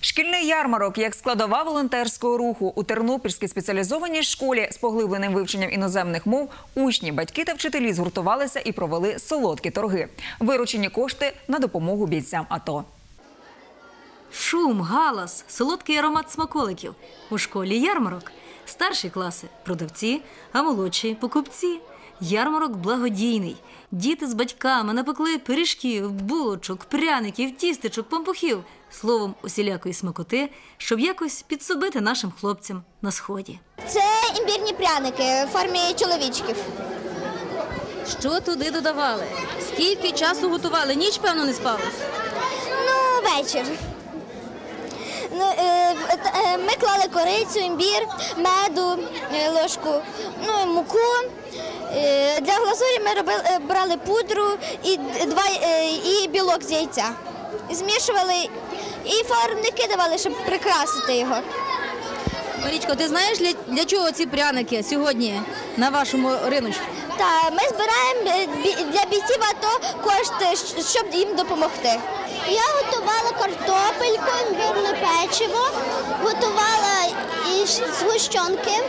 Шкільний ярмарок як складова волонтерського руху у Тернопільській спеціалізованій школі з поглибленим вивченням іноземних мов учні, батьки та вчителі згуртувалися і провели солодкі торги. Виручені кошти на допомогу бійцям АТО. Шум, галас, солодкий аромат смаколиків. У школі ярмарок. Старші класи – продавці, а молодші – покупці. Ярмарок благодійний. Діти з батьками напекли пиріжків, булочок, пряників, тістечок, пампухів. Словом, усілякої смакоти, щоб якось підсобити нашим хлопцям на Сході. Це імбірні пряники в формі чоловічків. Що туди додавали? Скільки часу готували? Ніч, певно, не спали? Ну, вечір. Ми клали корицю, імбір, меду, ложку, муку. Для глазурі ми брали пудру і білок з яйця. Змішували і формники давали, щоб прикрасити його. Марічко, ти знаєш, для чого ці пряники сьогодні на вашому риночку? Так, ми збираємо для бійців АТО кошти, щоб їм допомогти. Я готувала картопельку, імбірне печиво, готувала і згущенки.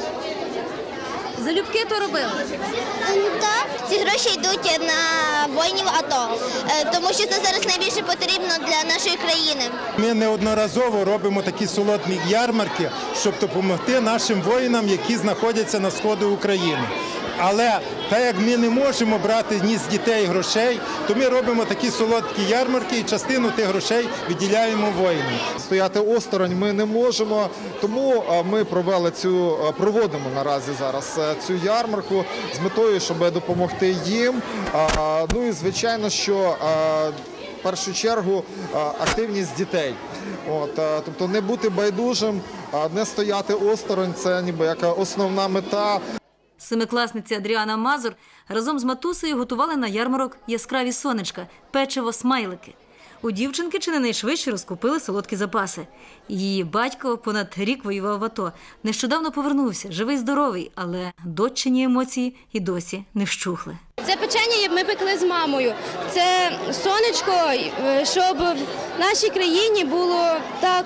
Залюбки то робили? Так, ці гроші йдуть на воїнів АТО, тому що це зараз найбільше потрібно для нашої країни. Ми неодноразово робимо такі солодкі ярмарки, щоб допомогти нашим воїнам, які знаходяться на сході України. Але так як ми не можемо брати ні з дітей грошей, то ми робимо такі солодкі ярмарки і частину тих грошей виділяємо воїнам. Стояти осторонь ми не можемо, тому ми проводимо наразі зараз цю ярмарку з метою, щоб допомогти їм. Ну і звичайно, що в першу чергу активність дітей. Тобто не бути байдужим, не стояти осторонь – це ніби як основна мета. Семикласниця Адріана Мазур разом з матусею готували на ярмарок яскраві сонечка, печиво, смайлики. У дівчинки чи не найшвидше розкупили солодкі запаси. Її батько понад рік воював в АТО. Нещодавно повернувся, живий-здоровий, але доччині емоції і досі не вщухли. Це печення ми пекли з мамою. Це сонечко, щоб в нашій країні було так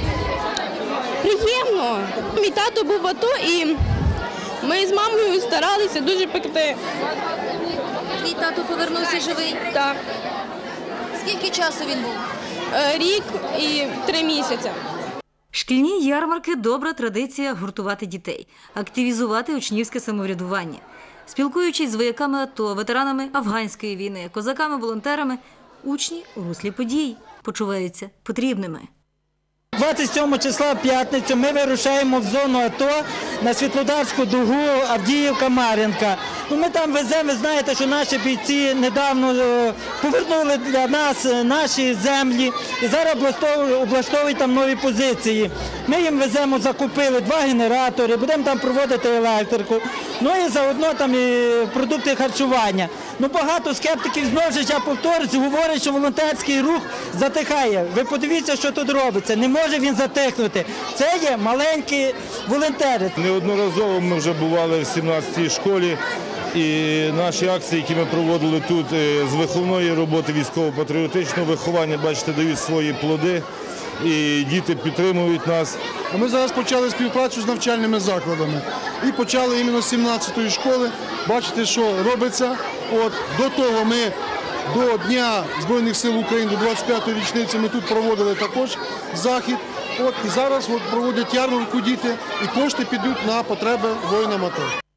приємно. Мій тато був в АТО і ми з мамою старалися дуже пекти. Твій тато повернувся живий? Так. Скільки часу він був? Рік і 3 місяці. Шкільні ярмарки – добра традиція гуртувати дітей, активізувати учнівське самоврядування. Спілкуючись з вояками АТО, ветеранами афганської війни, козаками-волонтерами, учні у руслі подій почуваються потрібними. 27 числа, в п'ятницю, ми вирушаємо в зону АТО на Світлодарську дугу, Авдіївка, Мар'їнка. Ми там веземо, ви знаєте, що наші бійці недавно повернули для нас наші землі і зараз облаштовують там нові позиції. Ми їм веземо, закупили 2 генератори, будемо там проводити електрику, і заодно там і продукти харчування. Багато скептиків, знову ж я повторюсь, говорять, що волонтерський рух затихає. Ви подивіться, що тут робиться. Не може він затихнути. Це є маленькі волонтери. Неодноразово ми вже бували в 17-й школі. І наші акції, які ми проводили тут з виховної роботи, військово-патріотичного виховання, бачите, дають свої плоди. І діти підтримують нас. Ми зараз почали співпрацю з навчальними закладами. І почали іменно з 17-ї школи. Бачите, що робиться. До того ми до Дня Збройних сил України, до 25-ї річниці, ми тут проводили також захід. І зараз проводять ярмарку діти, і кошти підуть на потреби воїнам АТО.